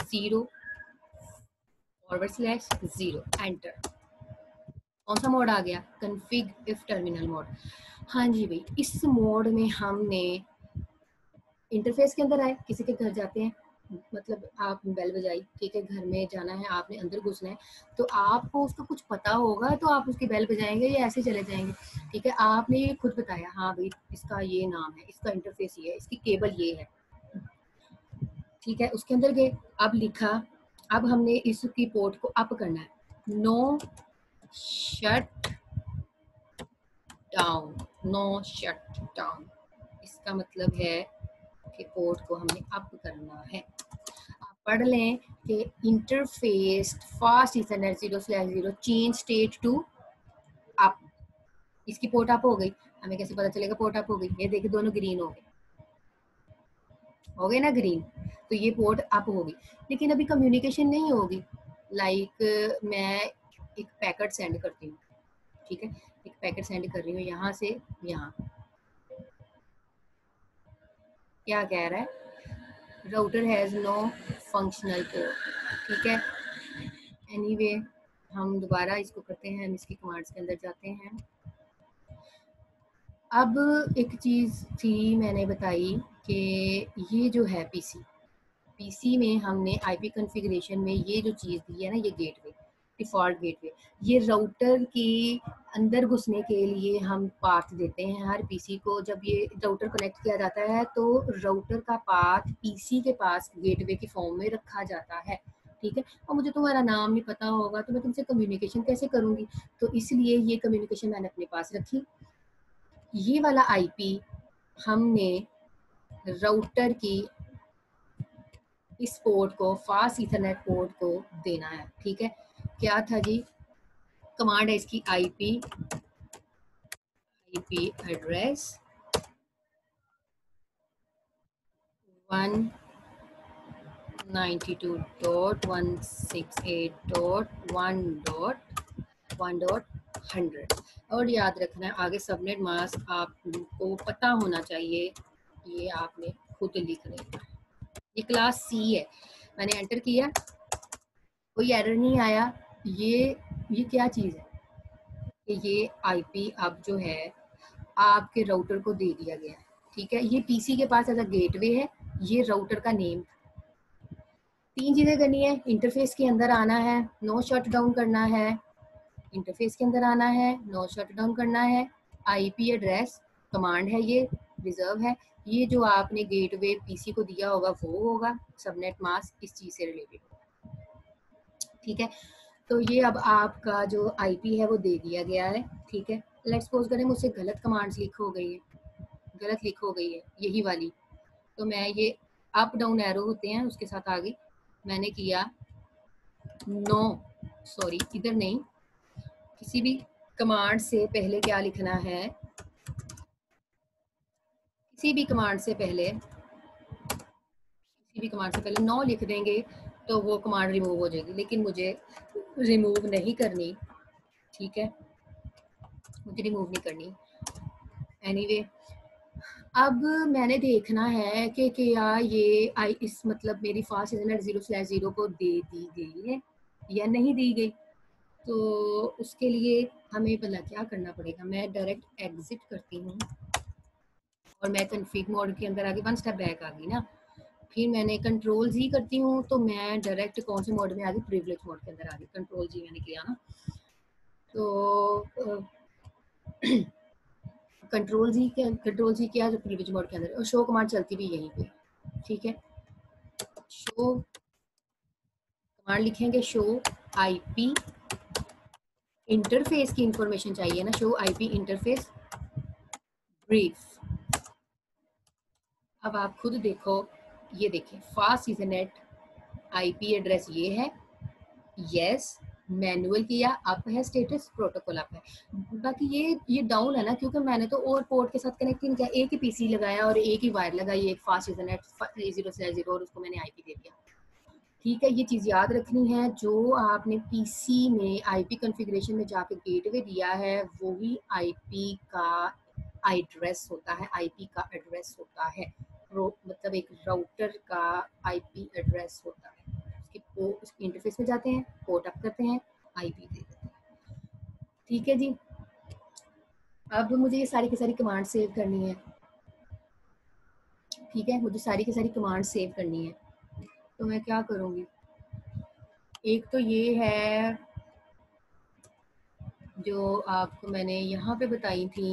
0/0, enter. कौन सा मोड आ गया, कन्फिग इफ टर्मिनल मोड। हाँ जी भाई, इस मोड में हमने इंटरफेस के अंदर आए, किसी के घर जाते हैं, मतलब आप बेल बजाई, ठीक है, घर में जाना है, आपने अंदर घुसना है, तो आपको उसका कुछ पता होगा तो आप उसकी बेल बजाएंगे या ऐसे चले जाएंगे, ठीक है। आपने ये खुद बताया, हाँ भाई इसका ये नाम है, इसका इंटरफेस ये है, इसकी केबल ये है, ठीक है। उसके अंदर गए, अब लिखा, अब हमने इसकी पोर्ट को अप करना है, no shut down, no shut down, इसका मतलब है कि पोर्ट को हमने अप करना है। आप पढ़ लें कि interface fast ethernet 0/0 change state to up, इसकी पोर्ट अप हो गई। हमें कैसे पता चलेगा पोर्ट अप हो गई, ये देखिए दोनों ग्रीन हो गए ना ग्रीन, तो ये पोर्ट अप होगी। लेकिन अभी कम्युनिकेशन नहीं होगी, लाइक मैं एक पैकेट सेंड करती हूँ, ठीक है, एक पैकेट सेंड कर रही हूँ यहाँ से यहाँ, क्या कह रहा है, router has no functional port, ठीक है। एनीवे हम दोबारा इसको करते हैं, हम इसकी कमांड्स के अंदर जाते हैं। अब एक चीज़ थी मैंने बताई कि ये जो है पीसी में हमने आईपी कॉन्फ़िगरेशन में ये जो चीज़ दी है ना, ये गेटवे, डिफ़ॉल्ट गेटवे, ये राउटर के अंदर घुसने के लिए हम पाथ देते हैं हर पीसी को। जब ये राउटर कनेक्ट किया जाता है तो राउटर का पाथ पीसी के पास गेटवे की फॉर्म में रखा जाता है, ठीक है। और मुझे तुम्हारा नाम नहीं पता होगा तो मैं तुमसे कम्युनिकेशन कैसे करूँगी, तो इसलिए ये कम्युनिकेशन मैंने अपने पास रखी। ये वाला आईपी हमने राउटर की इस पोर्ट को, फास्ट इथरनेट पोर्ट को देना है, ठीक है। क्या था जी, कमांड है इसकी आईपी एड्रेस 1 92.168.1.1.100। और याद रखना है आगे सबनेट मास्क आपको पता होना चाहिए, ये आपने खुद लिख लेना। ये क्लास सी है, मैंने एंटर किया, कोई एरर नहीं आया। ये क्या चीज़ है कि ये आईपी अब जो है आपके राउटर को दे दिया गया है, ठीक है। ये पीसी के पास एज अ गेटवे है, ये राउटर का नेम। तीन चीज़ें करनी है, इंटरफेस के अंदर आना है, नो शट डाउन करना है, इंटरफेस के अंदर आना है, नो शट डाउन करना है, आईपी एड्रेस कमांड है, ये रिजर्व है, ये जो आपने गेटवे पीसी को दिया होगा वो होगा, सबनेट मास्क इस चीज़ से रिलेटेड होगा, ठीक है। तो ये अब आपका जो आईपी है वो दे दिया गया है, ठीक है। लेट्स सपोज करें मुझसे गलत कमांड्स लिख हो गई है, गलत लिख हो गई है यही वाली, तो मैं ये अप डाउन एरो होते हैं उसके साथ आगे मैंने किया नो, सॉरी इधर नहीं, किसी भी कमांड से पहले क्या लिखना है, किसी भी कमांड से पहले नो लिख देंगे तो वो कमांड रिमूव हो जाएगी, लेकिन मुझे रिमूव नहीं करनी, ठीक है, मुझे रिमूव नहीं करनी। एनीवे अब मैंने देखना है कि क्या ये इस मतलब मेरी फास्ट इंटरनेट 0/0 को दे दी गई है या नहीं दी गई। तो उसके लिए हमें पहले क्या करना पड़ेगा, मैं डायरेक्ट एग्जिट करती हूँ और मैं कन्फिग मोड के अंदर आगे 1 स्टेप बैक आ गई ना, फिर मैंने कंट्रोल जी करती हूँ तो मैं डायरेक्ट कौन से मोड में आ गई, प्रिविलेज मोड के अंदर आ गई, कंट्रोल जी मैंने किया ना, तो कंट्रोल जी किया जो प्रिविलेज मोड के अंदर, और शो कमांड चलती भी यहीं पे, ठीक है। शो कमांड लिखेंगे, शो आईपी इंटरफेस की इंफॉर्मेशन चाहिए ना, शो आईपी इंटरफेस ब्रीफ। अब आप खुद देखो, ये देखिए फास्ट इथरनेट आईपी एड्रेस ये है, यस मैनुअल किया अप है, स्टेटस प्रोटोकॉल अप है, बाकी ये डाउन है ना, क्योंकि मैंने तो और पोर्ट के साथ कनेक्ट नहीं किया, एक ही पीसी लगाया और एक ही वायर लगाई, एक फास्ट इथरनेट 0/0 और उसको मैंने आईपी दे दिया, ठीक है। ये चीज़ याद रखनी है, जो आपने पीसी में आईपी कॉन्फ़िगरेशन में जाके गेटवे दिया है वही आईपी का एड्रेस होता है, आईपी का एड्रेस होता है, मतलब एक राउटर का आईपी एड्रेस होता है। उसके इंटरफेस में जाते हैं, पोर्ट अप करते हैं, आईपी दे देते हैं, ठीक है जी। अब मुझे ये सारी की सारी कमांड सेव करनी है, ठीक है, मुझे सारी की सारी कमांड सेव करनी है, तो मैं क्या करूँगी, एक तो ये है जो आपको मैंने यहाँ पे बताई थी,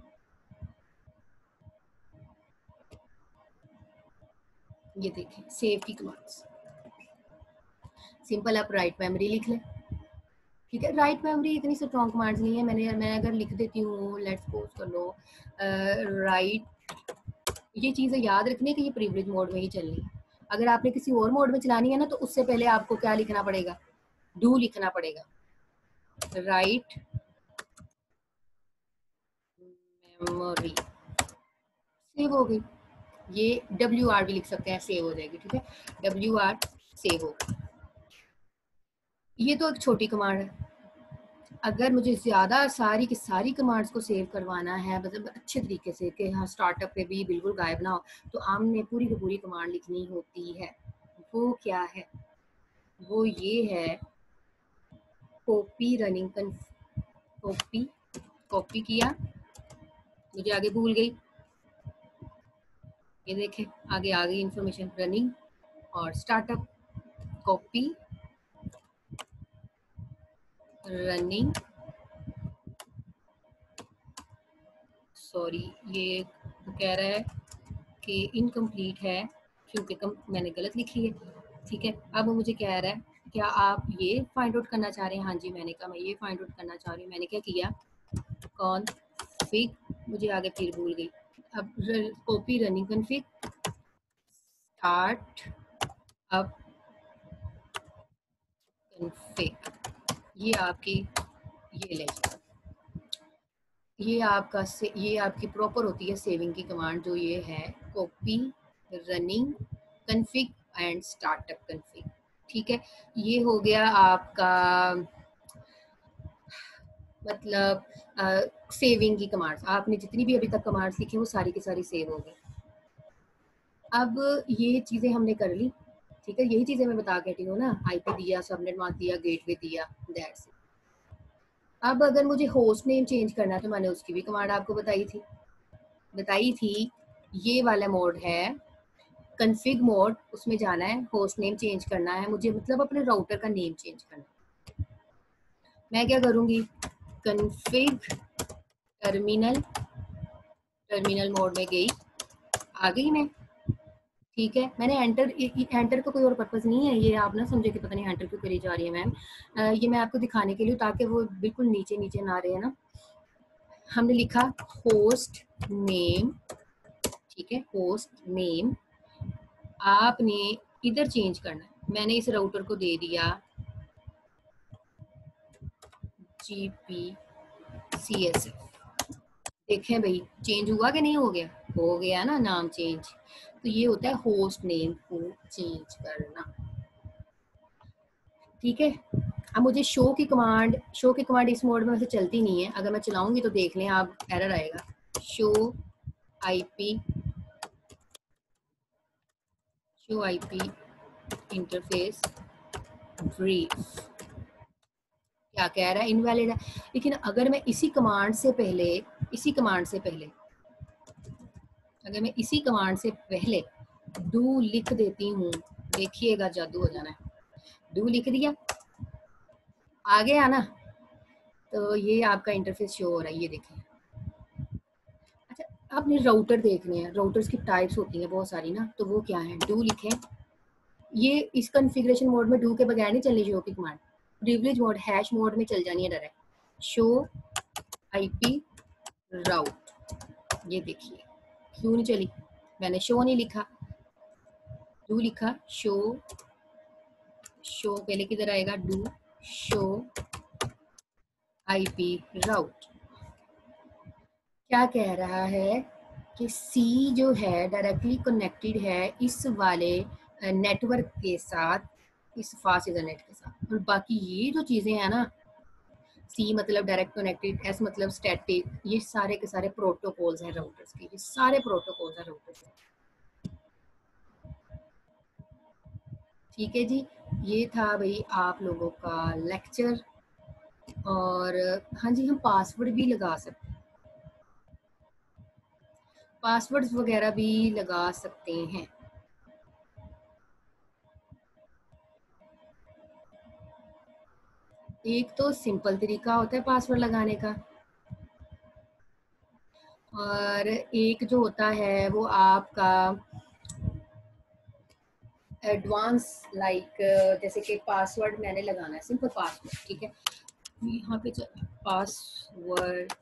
ये देखें सेव की कमांड्स, सिंपल आप राइट मेमोरी लिख लें, ठीक है। राइट मेमोरी इतनी स्ट्रॉन्ग कमांड्स नहीं है, मैं अगर लिख देती हूँ, लेट्स सपोज कर लो राइट, ये चीज़ें याद रखनी है कि ये प्रिविलेज मोड में ही चलनी है। अगर आपने किसी और मोड में चलानी है ना, तो उससे पहले आपको क्या लिखना पड़ेगा, डू लिखना पड़ेगा, राइट मेमोरी, सेव हो गई। ये WR भी लिख सकते हैं, सेव हो जाएगी, ठीक है, WR सेव हो। ये तो एक छोटी कमांड है, अगर मुझे ज़्यादा सारी की सारी कमांड्स को सेव करवाना है, मतलब अच्छे तरीके से कि हाँ स्टार्टअप पे भी बिल्कुल गायब ना हो, तो हमने पूरी की पूरी कमांड लिखनी होती है। वो क्या है, वो ये है कॉपी रनिंग कॉपी, कॉपी किया, मुझे आगे भूल गई, ये देखें आगे आ गई इंफॉर्मेशन, रनिंग और स्टार्टअप, कॉपी रनिंग, सॉरी ये कह रहा है कि इनकम्प्लीट है क्योंकि मैंने गलत लिखी है, ठीक है। अब मुझे कह रहा है क्या आप ये फाइंड आउट करना चाह रहे हैं, हाँ जी मैंने कहा मैं ये फाइंड आउट करना चाह रही हूँ, मैंने क्या किया कॉन्फिग, मुझे आगे फिर भूल गई, अब कॉपी रनिंग कॉन्फिग स्टार्ट अब कॉन्फिग, ये आपकी ये ले, ये आपकी प्रॉपर होती है सेविंग की कमांड, जो ये है copy running config and startup config. ठीक है, ये हो गया आपका मतलब सेविंग की कमांड्स। आपने जितनी भी अभी तक कमांड्स लिखी वो सारी की सारी सेव हो गई। अब ये चीज़ें हमने कर ली, ठीक है, यही चीज़ें मैं बता के हटी हूँ ना, आईपी दिया, सबनेट मास्क दिया, गेटवे दिया, दैट्स इट। अब अगर मुझे होस्ट नेम चेंज करना है तो मैंने उसकी भी कमांड आपको बताई थी। ये वाला मोड है कन्फिग मोड, उसमें जाना है, होस्ट नेम चेंज करना है मुझे, मतलब अपने राउटर का नेम चेंज करना है। मैं क्या करूँगी, कन्फिग टर्मिनल मोड में गई, आ गई मैं। ठीक है, मैंने एंटर का कोई और पर्पज़ नहीं है, ये आप ना समझे कि पता नहीं एंटर क्यों करी जा रही है मैम। ये मैं आपको दिखाने के लिए, ताकि वो बिल्कुल नीचे नीचे ना रहे ना। हमने लिखा होस्ट नेम, ठीक है, होस्ट नेम आपने इधर चेंज करना है। मैंने इस राउटर को दे दिया GPCSF। देखें भाई चेंज हुआ कि नहीं हो गया, हो गया ना नाम चेंज। तो ये होता है होस्ट नेम को चेंज करना। ठीक है, अब मुझे शो की कमांड इस मोड में वैसे चलती नहीं है, अगर मैं चलाऊंगी तो देख लें आप, एरर आएगा। शो आईपी इंटरफेस ब्रीफ, क्या कह रहा है, इनवैलिड है। लेकिन अगर मैं इसी कमांड से पहले अगर मैं इसी कमांड से पहले डू लिख देती हूँ, देखिएगा जादू हो जाना है। डू लिख दिया, आ गया ना, तो ये आपका इंटरफेस शो हो रहा है, ये देखें। अच्छा, आपने राउटर देखने हैं, राउटर्स की टाइप्स होती हैं बहुत सारी ना, तो वो क्या है, डू लिखें। ये इस कॉन्फ़िगरेशन मोड में डू के बगैर नहीं चलनी शो की command, privilege mode hash mode में चल जानी है डायरेक्ट। शो आईपी राउट, ये देखिए क्यों नहीं चली, मैंने शो नहीं लिखा, डू लिखा। शो पहले किधर आएगा, डू शो आईपी राउट। क्या कह रहा है कि सी जो है डायरेक्टली कनेक्टेड है इस वाले नेटवर्क के साथ, इस फास्ट इंटरनेट के साथ, और बाकी ये जो चीज़ें हैं ना, सी मतलब डायरेक्ट कनेक्टेड, एस मतलब स्टैटिक, ये सारे के सारे प्रोटोकॉल्स हैं राउटर्स के, ये सारे प्रोटोकॉल्स हैं राउटर्स के। ठीक है जी, ये था भाई आप लोगों का लेक्चर। और हाँ जी, हम पासवर्ड भी लगा सकते हैं, पासवर्ड्स वगैरह भी लगा सकते हैं। एक तो सिंपल तरीका होता है पासवर्ड लगाने का, और एक जो होता है वो आपका एडवांस, लाइक जैसे कि पासवर्ड मैंने लगाना है, सिंपल पासवर्ड, ठीक है, यहाँ पे पासवर्ड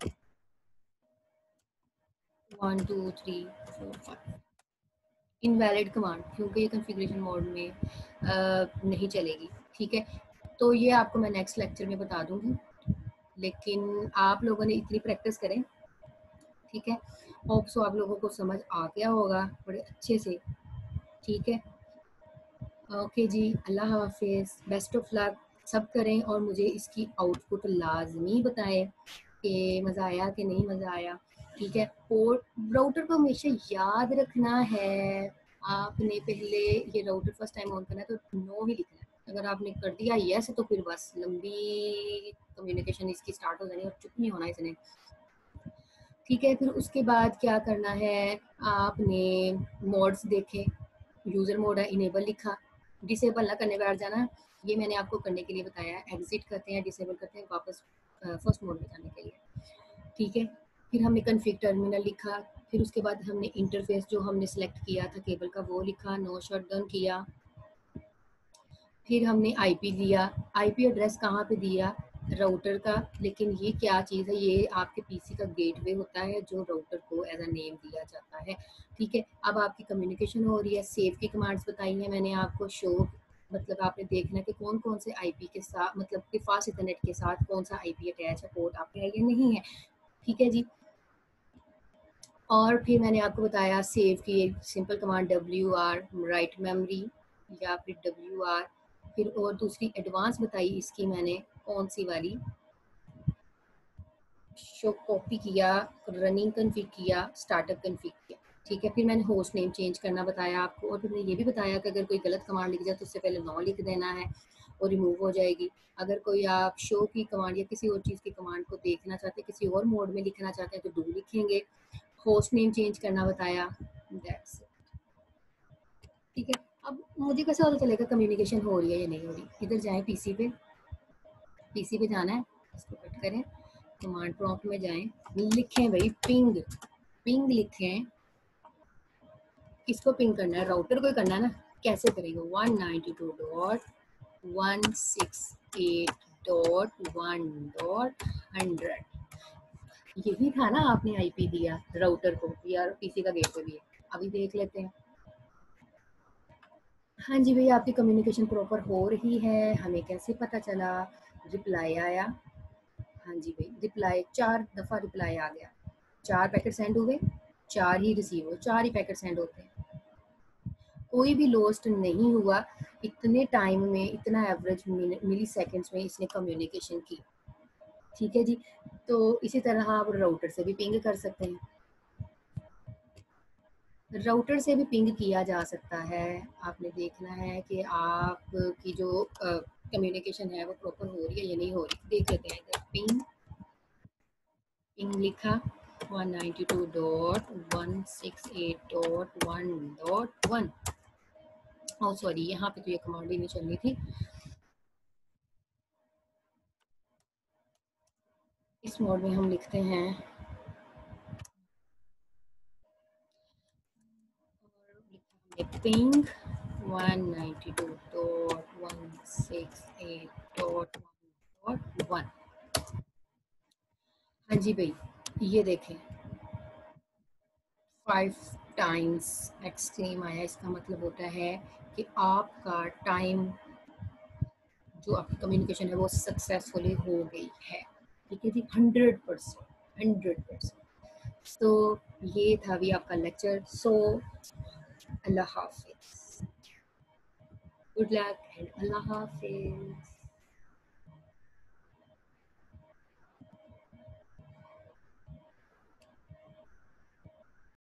1 2 3 4 5, इनवैलिड कमांड, क्योंकि ये कॉन्फ़िगरेशन मोड में नहीं चलेगी। ठीक है, तो ये आपको मैं नेक्स्ट लेक्चर में बता दूंगी, लेकिन आप लोगों ने इतनी प्रैक्टिस करें। ठीक है, होप सो आप लोगों को समझ आ गया होगा बड़े अच्छे से। ठीक है, ओके जी, अल्लाह हाफिज़, बेस्ट ऑफ लक, सब करें और मुझे इसकी आउटपुट लाजमी बताएं कि मज़ा आया कि नहीं मज़ा आया। ठीक है, और राउटर को हमेशा याद रखना है, आपने पहले ये राउटर फर्स्ट टाइम ऑन करना है तो नो ही लिखना है, अगर आपने कर दिया यस तो फिर बस लंबी कम्युनिकेशन इसकी स्टार्ट हो जानी और चुप नहीं होना इसने। ठीक है, फिर उसके बाद क्या करना है, आपने मोड्स देखे, यूज़र मोड है, इनेबल लिखा, डिसेबल ना करने बैठ जाना, ये मैंने आपको करने के लिए बताया है। एग्जिट करते हैं, डिसेबल करते हैं, वापस फर्स्ट मोड में जाने के लिए। ठीक है, फिर हमने कन्फिग टर्मिनल लिखा, फिर उसके बाद हमने इंटरफेस जो हमने सेलेक्ट किया था केबल का वो लिखा, नो शटडाउन किया, फिर हमने आईपी दिया, आईपी एड्रेस कहाँ पे दिया, राउटर का, लेकिन ये क्या चीज़ है, ये आपके पीसी का गेटवे होता है जो राउटर को एज अ नेम दिया जाता है। ठीक है, अब आपकी कम्युनिकेशन हो रही है, सेव की कमांड्स बताई हैं मैंने आपको, शो मतलब आपने देखना है कि कौन कौन से आईपी के साथ, मतलब कि फास्ट इंटरनेट के साथ कौन सा आईपी अटैच है, पोर्ट आपके है या नहीं है। ठीक है जी, और फिर मैंने आपको बताया सेव की एक simple command WR write memory या फिर WR, फिर और दूसरी एडवांस बताई इसकी मैंने कौन सी वाली, शो कॉपी किया, रनिंग कन्फिग किया, स्टार्टअप कन्फिग किया। ठीक है, फिर मैंने होस्ट नेम चेंज करना बताया आपको, और फिर मैंने ये भी बताया कि अगर कोई गलत कमांड लिख जाए तो उससे पहले नो लिख देना है और रिमूव हो जाएगी। अगर कोई आप शो की कमांड या किसी और चीज़ की कमांड को देखना चाहते हैं, किसी और मोड में लिखना चाहते हैं तो डू लिखेंगे। होस्ट नेम चेंज करना बताया, दैट्स इट। ठीक है, अब मुझे कैसे पता चलेगा कम्युनिकेशन हो रही है या नहीं हो रही? इधर जाएं पीसी पे जाना है, इसको कट करें, कमांड प्रॉम्प्ट में जाएं, लिखें भाई पिंग, पिंग लिखें। किसको पिंग करना है? राउटर को ही करना है ना। कैसे करेंगे? 192.168.1.100, यही था ना आपने आईपी दिया राउटर को, या पीसी का गेटवे भी है। अभी देख लेते हैं। हाँ जी भैया, आपकी कम्युनिकेशन प्रॉपर हो रही है। हमें कैसे पता चला? रिप्लाई आया। हाँ जी भाई, रिप्लाई 4 दफ़ा रिप्लाई आ गया, 4 पैकेट सेंड हुए, 4 ही रिसीव हुए, 4 ही पैकेट सेंड होते हैं, कोई भी लॉस्ट नहीं हुआ। इतने टाइम में, इतना एवरेज मिली सेकेंड्स में इसने कम्युनिकेशन की। ठीक है जी, तो इसी तरह आप राउटर से भी पिंग कर सकते हैं, राउटर से भी पिंग किया जा सकता है। आपने देखना है कि आपकी जो कम्युनिकेशन है वो प्रॉपर हो रही है या नहीं हो रही। देख लेते हैं इधर, पिंग, पिंग लिखा 192.168.1.1। ओह सॉरी, यहाँ पे तो ये कमांड ही नहीं चलनी थी। इस मोड में हम लिखते हैं पिंग 192.168.1.1। हाँ जी भाई, ये देखें 5 टाइम्स एक्सट्रीम आया। इसका मतलब होता है कि आपका टाइम, जो आपकी कम्युनिकेशन है वो सक्सेसफुली हो गई है। ठीक है जी, 100%, 100%। तो ये था भी आपका लेक्चर। सो अल्लाह हाफिज, गुड लक एंड अल्लाह हाफिज।